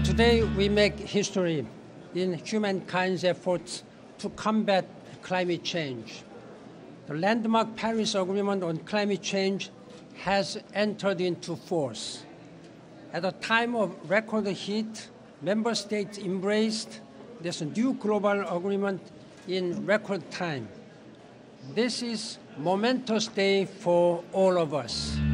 Today we make history in humankind's efforts to combat climate change. The landmark Paris Agreement on climate change has entered into force. At a time of record heat, member states embraced this new global agreement in record time. This is a momentous day for all of us.